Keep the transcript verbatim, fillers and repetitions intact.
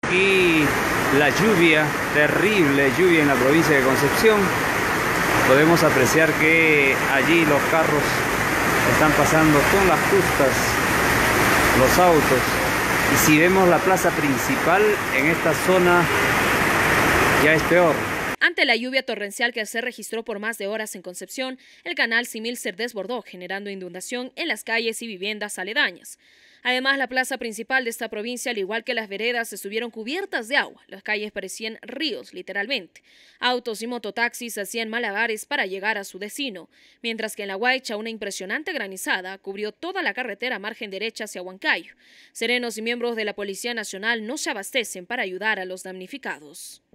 aquí la lluvia, terrible lluvia en la provincia de Concepción. Podemos apreciar que allí los carros están pasando con las justas, los autos. Y si vemos la plaza principal, en esta zona ya es peor. Ante la lluvia torrencial que se registró por más de horas en Concepción, el canal Simil se desbordó, generando inundación en las calles y viviendas aledañas. Además, la plaza principal de esta provincia, al igual que las veredas, estuvieron cubiertas de agua. Las calles parecían ríos, literalmente. Autos y mototaxis hacían malabares para llegar a su destino, mientras que en La Guaycha una impresionante granizada cubrió toda la carretera margen derecha hacia Huancayo. Serenos y miembros de la Policía Nacional no se abastecen para ayudar a los damnificados.